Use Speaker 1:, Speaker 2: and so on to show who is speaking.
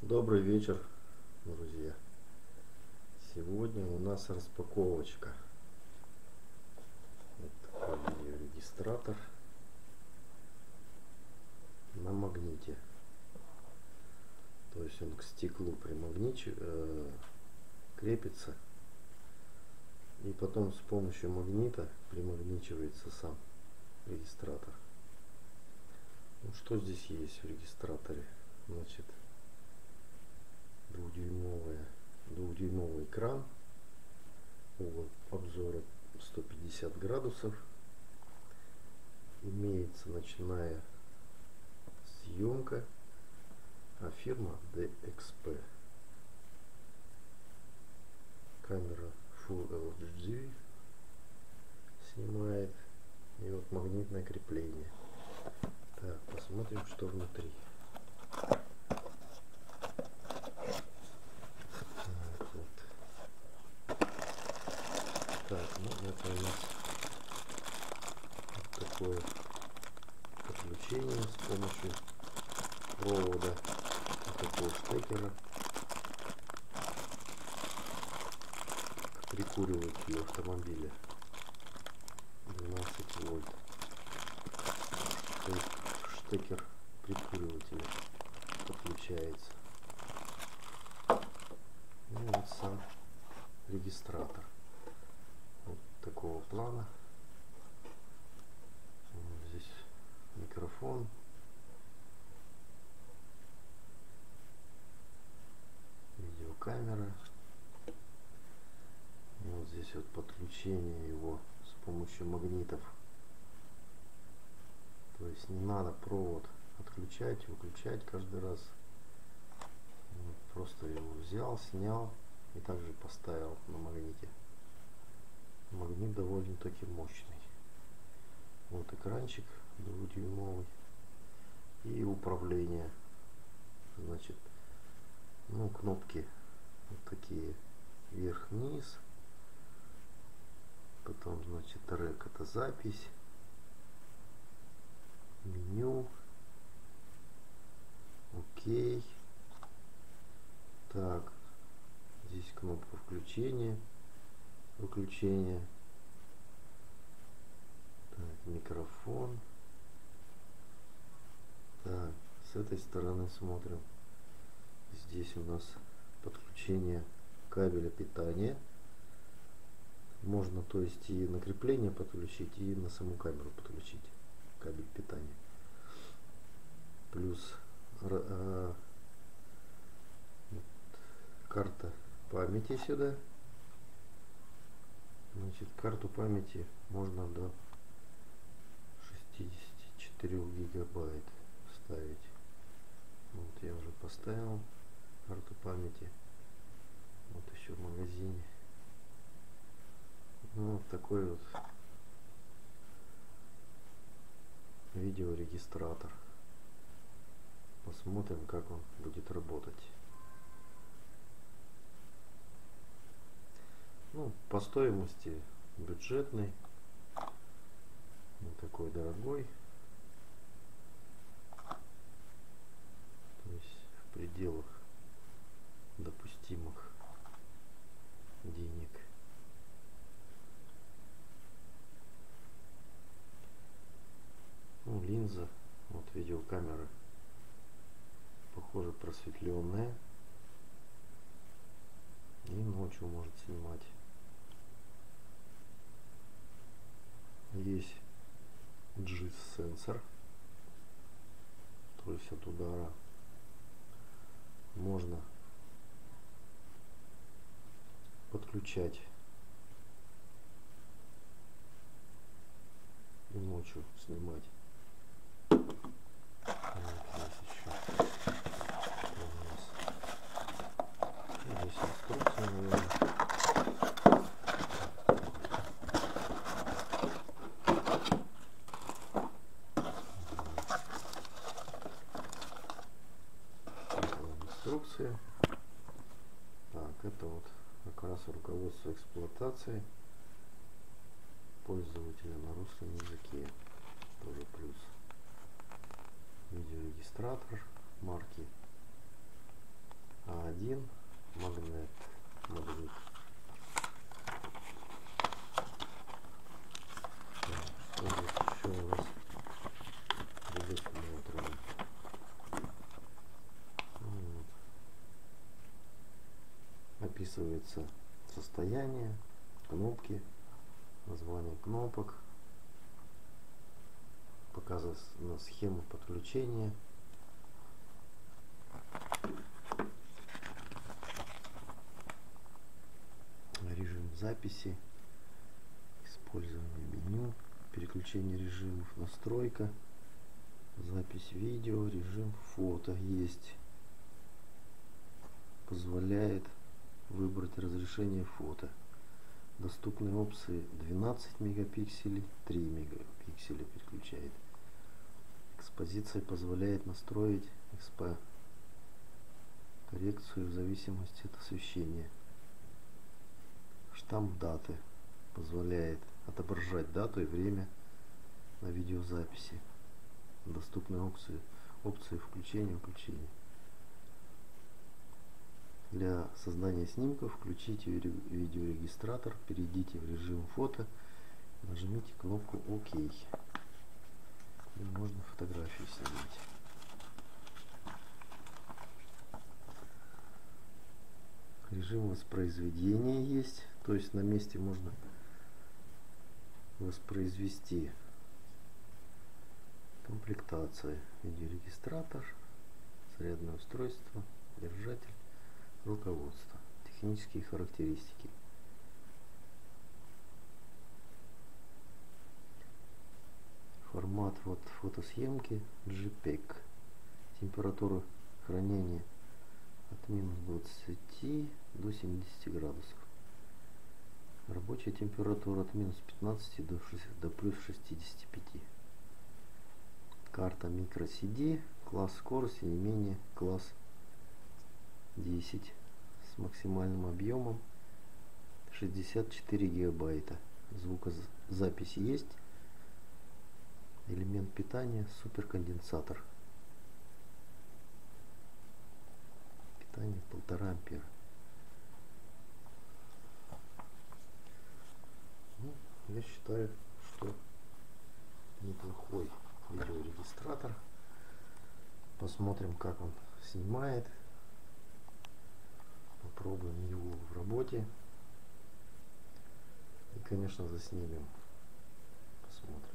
Speaker 1: Добрый вечер, друзья. Сегодня у нас распаковочка. Вот такой видеорегистратор на магните. То есть он к стеклу крепится, и потом с помощью магнита примагничивается сам регистратор. Ну, что здесь есть в регистраторе? Значит, двухдюймовый экран, угол обзора 150 градусов, имеется ночная съемка, а фирма DXP, камера Full HD снимает, и вот магнитное крепление. Так, посмотрим, что внутри. Так, ну это у нас вот такое подключение с помощью провода, вот такого штекера к прикуривателю автомобиля 12 вольт. То есть штекер прикуривателя подключается. И вот сам регистратор. Вот такого плана. Вот здесь микрофон. Видеокамера. И вот здесь вот подключение его с помощью магнитов. То есть не надо провод отключать, выключать каждый раз. Вот, просто его взял, снял и также поставил на магните. Магнит довольно-таки мощный. Вот экранчик двухдюймовый и управление. Значит, ну, кнопки вот такие вверх-вниз. Потом, значит, трек — это запись, меню, окей. Так, здесь кнопка включения, выключения. Так, микрофон. Так, с этой стороны смотрим. Здесь у нас подключение кабеля питания. Можно, то есть, и на крепление подключить, и на саму камеру подключить кабель питания. Плюс карта памяти сюда. Значит, карту памяти можно до 64 гигабайт вставить. Вот я уже поставил карту памяти. Вот еще в магазине. Ну, вот такой вот видеорегистратор. Посмотрим, как он будет работать. Ну, по стоимости бюджетный, не такой дорогой. То есть в пределах допустимых денег. Ну, линза, вот видеокамера, похоже, просветленная, и ночью может снимать. Есть GIS сенсор, то есть от удара можно подключать и ночью снимать. Вот здесь еще у нас здесь инструкция, наверное. Инструкция. Так, это вот как раз руководство эксплуатации пользователя на русском языке. Тоже плюс. Видеорегистратор марки один магнит. Что здесь еще у нас предусмотрено? Вот. Описывается состояние, кнопки, название кнопок, показана схема подключения. Режим записи, использование меню, переключение режимов, настройка, запись видео, режим фото есть. Позволяет выбрать разрешение фото. Доступные опции 12 мегапикселей, 3 мегапикселя переключает. Экспозиция позволяет настроить коррекцию в зависимости от освещения. Штамп даты позволяет отображать дату и время на видеозаписи. Доступны опции включения-выключения. Для создания снимков включите видеорегистратор, перейдите в режим фото, нажмите кнопку ОК. И можно фотографии снять. Режим воспроизведения есть, то есть на месте можно воспроизвести. Комплектация: видеорегистратор, зарядное устройство, держатель, руководство, технические характеристики. Формат фотосъемки JPEG. Температура хранения от минус 20 до 70 градусов. Рабочая температура от минус 15 до плюс 65. Карта microSD, класс скорости не менее класс 10 с максимальным объемом 64 гигабайта. Звукозапись есть. Элемент питания суперконденсатор. Питание 1,5 ампера. Ну, я считаю, что неплохой видеорегистратор. Посмотрим, как он снимает. Попробуем его в работе. И, конечно, заснимем. Посмотрим.